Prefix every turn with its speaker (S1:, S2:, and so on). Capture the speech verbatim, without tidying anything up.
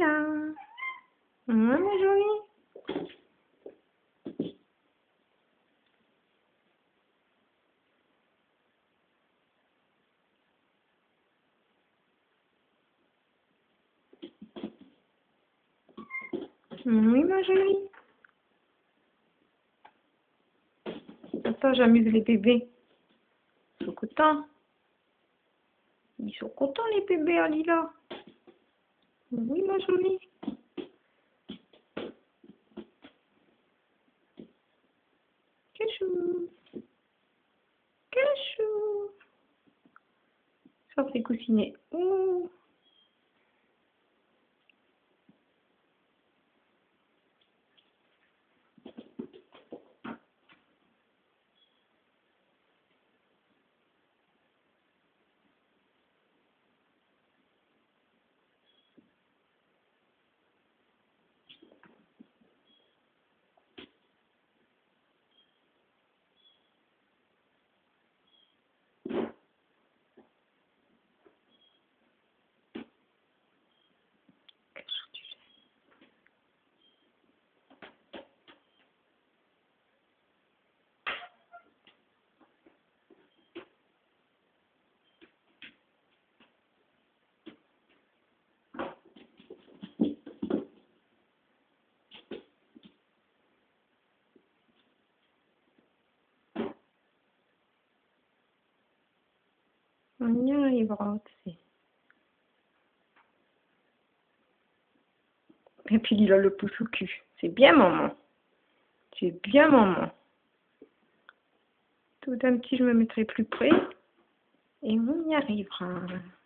S1: là. Ouais, ma jolie. Oui, ma jolie. Attends, j'amuse les bébés. Ils sont contents. Ils sont contents, les bébés, à Lila. Oui, ma jolie. Cachou. Cachou. Ça fait coussiner. Ouh. On y arrivera aussi. Et puis il a le pouce au cul. C'est bien, maman. C'est bien, maman. Tout d'un petit, je me mettrai plus près. Et on y arrivera.